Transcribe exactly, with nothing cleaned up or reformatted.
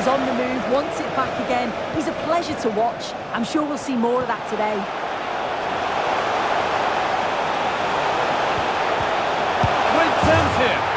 on the move, wants it back again. He's a pleasure to watch. I'm sure we'll see more of that today. Great chance here.